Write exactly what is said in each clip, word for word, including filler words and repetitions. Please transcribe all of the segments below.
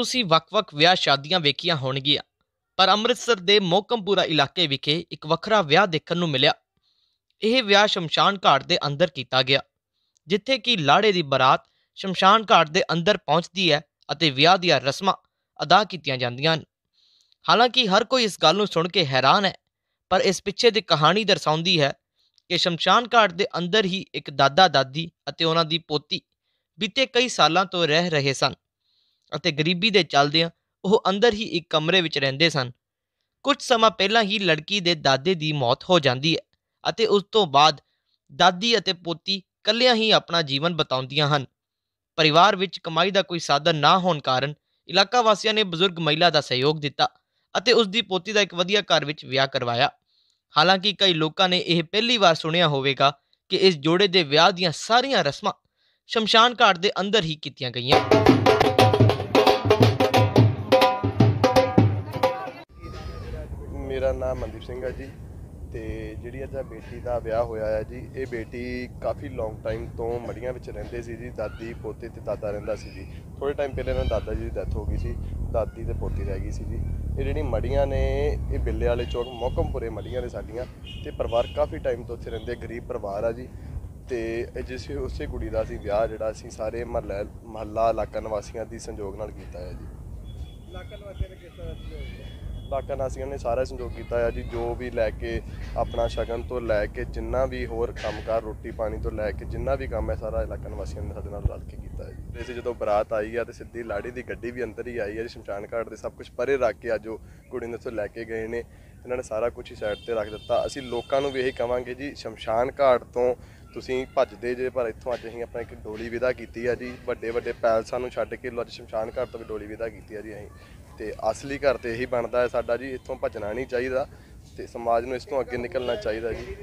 ਤੁਸੀਂ ਵੱਖ-ਵੱਖ ਵਿਆਹ ਸ਼ਾਦੀਆਂ ਵੇਖੀਆਂ ਹੋਣਗੀਆਂ, ਪਰ ਅੰਮ੍ਰਿਤਸਰ ਦੇ ਮੋਹਕਮਪੁਰਾ ਇਲਾਕੇ ਵਿਖੇ ਇੱਕ ਵੱਖਰਾ ਵਿਆਹ ਦੇਖਣ ਨੂੰ ਮਿਲਿਆ। ਇਹ ਵਿਆਹ ਸ਼ਮਸ਼ਾਨ ਘਾਟ ਦੇ ਅੰਦਰ ਕੀਤਾ ਗਿਆ, ਜਿੱਥੇ ਕਿ ਲਾੜੇ ਦੀ ਬਰਾਤ ਸ਼ਮਸ਼ਾਨ ਘਾਟ ਦੇ ਅੰਦਰ ਪਹੁੰਚਦੀ ਹੈ ਅਤੇ ਵਿਆਹ ਦੀਆਂ ਰਸਮਾਂ ਅਦਾ ਕੀਤੀਆਂ ਜਾਂਦੀਆਂ ਹਨ। ਹਾਲਾਂਕਿ ਹਰ ਕੋਈ ਇਸ ਗੱਲ ਨੂੰ ਸੁਣ ਕੇ ਹੈਰਾਨ ਹੈ, ਪਰ ਇਸ ਪਿੱਛੇ ਦੀ ਕਹਾਣੀ ਦਰਸਾਉਂਦੀ ਹੈ ਕਿ ਸ਼ਮਸ਼ਾਨ ਘਾਟ ਦੇ ਅੰਦਰ ਹੀ ਇੱਕ ਦਾਦਾ-ਦਾਦੀ ਅਤੇ ਉਹਨਾਂ ਦੀ ਪੋਤੀ ਬੀਤੇ ਕਈ ਸਾਲਾਂ ਤੋਂ ਰਹਿ ਰਹੇ ਸਨ ਅਤੇ ਗਰੀਬੀ ਦੇ ਚੱਲਦਿਆਂ ਉਹ ਅੰਦਰ ਹੀ ਇੱਕ ਕਮਰੇ ਵਿੱਚ ਰਹਿੰਦੇ ਸਨ। ਕੁਝ ਸਮਾਂ ਪਹਿਲਾਂ ਹੀ ਲੜਕੀ ਦੇ ਦਾਦੇ ਦੀ ਮੌਤ ਹੋ ਜਾਂਦੀ ਹੈ ਅਤੇ ਉਸ ਤੋਂ ਬਾਅਦ ਦਾਦੀ ਅਤੇ ਪੋਤੀ ਇਕੱਲਿਆਂ ਹੀ ਆਪਣਾ ਜੀਵਨ ਬਿਤਾਉਂਦੀਆਂ ਹਨ। ਪਰਿਵਾਰ ਵਿੱਚ ਕਮਾਈ ਦਾ ਕੋਈ ਸਾਧਨ ਨਾ ਹੋਣ ਕਾਰਨ ਇਲਾਕਾ ਵਾਸੀਆਂ ਨੇ ਬਜ਼ੁਰਗ ਮਹਿਲਾ ਦਾ ਸਹਿਯੋਗ ਦਿੱਤਾ ਅਤੇ ਉਸ ਦੀ ਪੋਤੀ ਦਾ ਇੱਕ ਵਧੀਆ ਘਰ ਵਿੱਚ ਵਿਆਹ ਕਰਵਾਇਆ। ਹਾਲਾਂਕਿ ਕਈ ਲੋਕਾਂ ਨੇ ਇਹ ਪਹਿਲੀ ਵਾਰ ਸੁਣਿਆ ਹੋਵੇਗਾ ਕਿ ਇਸ ਜੋੜੇ ਦੇ ਵਿਆਹ ਦੀਆਂ ਸਾਰੀਆਂ ਰਸਮਾਂ ਸ਼ਮਸ਼ਾਨ ਘਾਟ ਦੇ ਅੰਦਰ ਹੀ ਕੀਤੀਆਂ ਗਈਆਂ। मेरा नाम मनदीप सिंह है जी। तो जी अज बेटी का विआह होया है जी, ये बेटी काफ़ी लॉन्ग टाइम तो मड़ियां विच रहिंदे सी जी। दादी पोते ते दादा रहिंदा सी जी। थोड़े टाइम पहले इन्हां दादा जी की डैथ हो गई सी, दादी ते पोती रह गई सी जी। ये जिहड़ी मड़ियां ने ये बिल्ले वाले चौक मोहकमपुरे मड़ियां ने साडियां, ते परिवार काफ़ी टाइम तो उत्थे रहिंदे, गरीब परिवार है जी। तो जिस उस कुड़ी का असीं विआह जिहड़ा असीं सारे महल्ला महल्ला इलाका निवासियों की संजोग नाल कीता है जी। इलाका निवासियों ने किस तरह इलाका निवासियों ने सारा संजोग किया है जी। जो भी लैके अपना शगन तो लैके जिन्ना भी होर कामकार रोटी पानी तो लैके जिन्ना भी काम है सारा इलाका निवासियों ने साडे नाल रल के किया है जी। वैसे जो बरात आई है तो सीधी लाड़ी की गड्डी भी अंदर ही आई है जी। शमशान घाट के सब कुछ परे रख के अज कुड़ी ने उत्थों लैके गए ने, इन्होंने सारा कुछ ही साइड पर रख दिता। असीं लोकां नूं भी यही कहांगे जी, शमशान घाट तो तुसीं भजदे जे, पर इत्थों अज असीं अपना एक डोली विदा की है जी। वड्डे वड्डे पैलसां नूं छड्ड के अज शमशान घाट तो भी डोली विदा की है जी। असीं तो असली घर तो यही बनता है साडा जी, इत्थों भजना नहीं चाहिए, तो समाज में इस तो अगे निकलना चाहिए जी।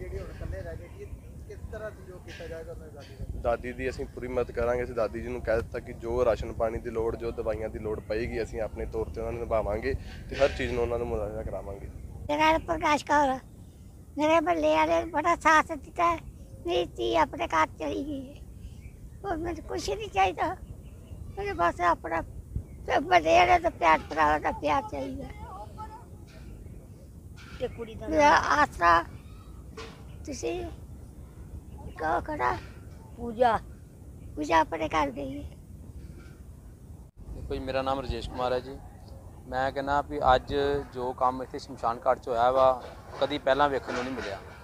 दादी की असीं पूरी मदद करांगे। असीं दादी जी नूं कह दित्ता कि जो राशन पानी की लोड़, जो दवाइयां की लोड़ पएगी असीं अपने तौर पर उन्होंने निभावांगे, तो हर चीज़ नूं उन्हां नूं मुआवजा करावांगे। मेरा प्रकाश कौर, मेरे बल्ले वाले बड़ा साथ दिता है। मेरी धी अपने घर चली गई है और मुझे कुछ नहीं चाहिए, मुझे बस अपना बड़े वाले तो प्यार भरा का प्यार चाहिए। मेरा आसरा तुसी कहो खड़ा पूजा पूजा अपने घर गई है। देखो जी, मेरा नाम राजेश कुमार है जी। मैं कहना भी अज जो काम इत्थे शमशान घाट च होया वा कदी पहला वेखण नूं नहीं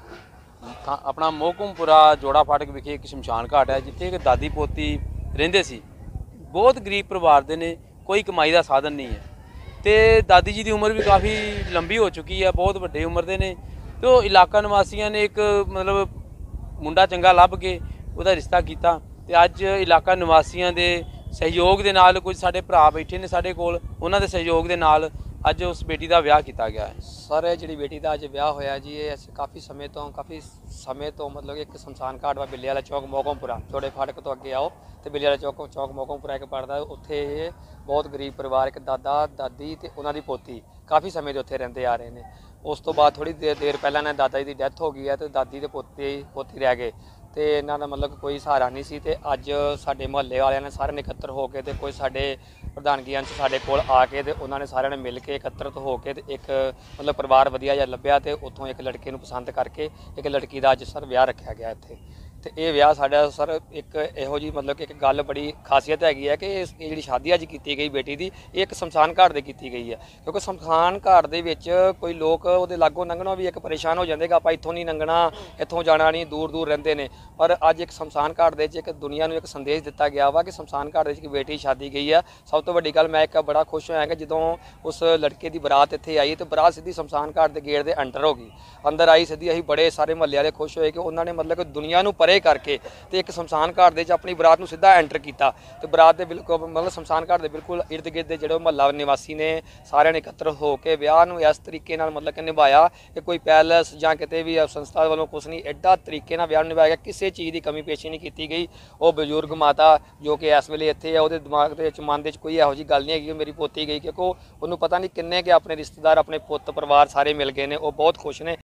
मिलिया। अपना मोहकमपुरा जोड़ा फाटक विखे एक शमशान घाट है, जिथे एक दादी पोती रहिंदे सी। बहुत गरीब परिवार दे ने, कोई कमाई का साधन नहीं है, तो दादी जी की उम्र भी काफ़ी लंबी हो चुकी है, बहुत वड्डे उम्र के ने। तो इलाका निवासियों ने एक मतलब मुंडा चंगा लभ के उसका रिश्ता किया, तो अज इलाका निवासियों के सहयोग के नाल कुछ साडे भरा बैठे ने साडे कोल, उन्हां दे सहयोग के नाल अज उस बेटी का विआह किया गया है। सर जी बेटी का अज विआह होया जी, ये काफ़ी समय तो काफ़ी समय तो मतलब एक शमशान घाट वा बिल्ले वाला चौक मोहकमपुरा जोड़े फाटक तो अगे आओ तो बिल्ले वाला चौक चौक मोहकमपुरा एक पड़ता है। उत्थे बहुत गरीब परिवार, एक दादा दादी ते उन्हां दी पोती काफ़ी समय तो उत्थे रहिंदे आ रहे हैं। उस तो बाद थोड़ी देर देर पहला ने दादा जी की डैथ हो गई है, तो दादी ते पोती पोती रह गए, तो इन्हों का मतलब कोई सहारा नहीं सी। ते अज साडे मुहल्ले वालियां ने सारे ने एकत्र होकर ते कोई साडे प्रधानगी अंश साडे कोल आके ते उन्होंने सारे ने मिल के एकत्रित होकर एक मतलब परिवार वधिया जिहा लभ्या, ते उत्थों एक लड़के नूं पसंद करके एक लड़की का अज सर विआह रखा गया इत्थे। तो ये विआह साडा सर एक इहो जी मतलब कि एक गल बड़ी खासियत हैगी है कि ये जिहड़ी शादी अज की गई बेटी की, ये एक शमशान घाट दे की गई है। क्योंकि शमशान घाट दे विच कोई लोग उहदे लागों लंघणों भी एक परेशान हो जाते कि आपां इत्थों नहीं लंघना, इत्थों जाना नहीं, दूर दूर रहिंदे ने। पर अज एक शमशान घाट दे एक दुनिया नूं एक संदेश दिता गया वा कि शमशान घाट दे एक बेटी शादी गई है। सब तो वड्डी गल मैं एक बड़ा खुश होया कि जदों उस लड़के की बरात इत्थे आई तो बरात सीधी शमशान घाट के गेट के अंडर हो गई, अंदर आई सीधी। असीं बड़े सारे मुहल्ले वाले खुश होए कि उन्होंने मतलब कि दुनिया नूं परे करके तो एक शमशान घाट दे अपनी बरात नूं सीधा एंटर किया। तो बरात के बिल्कुल मतलब शमशान घाट के बिल्कुल इर्द गिर्द जो मुहल्ला निवासी ने सारे ने एकत्र होकर विआह नूं इस तरीके नाल मतलब कि निभाया कि कोई पैलेस जां किते भी संस्था वालों कुछ नहीं, एडा तरीके नाल विआह निभाया गया, किसी चीज़ की कमी पेशी नहीं की गई। वो बजुर्ग माता जो कि इस वेले इत्थे है, उहदे दिमाग दे विच मन दे विच कोई इहो जी गल नहीं हैगी मेरी पोती गई, क्योंकि उन्होंने पता नहीं किन्ने के अपने रिश्तेदार अपने पुत्त परिवार सारे मिल गए ने, वो बहुत खुश ने।